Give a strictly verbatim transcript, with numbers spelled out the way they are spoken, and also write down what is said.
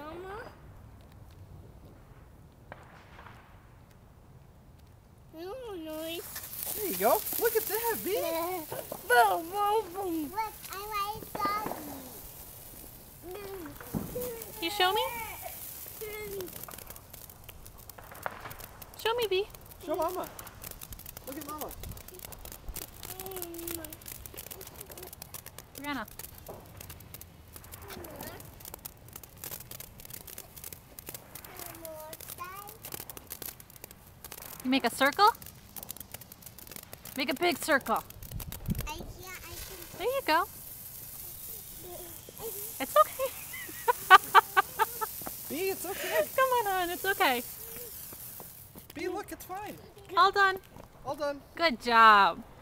Mama? No noise. There you go. Look at that, B. Boom, boom, boom. Look, I like doggy. You show me? Show me, B. Show Mama. Look at Mama. Brianna. You make a circle? Make a big circle. I can't, I can. There you go. It's okay. B, it's okay. Come on, hon. It's okay. B, look, it's fine. All done. All done. Good job.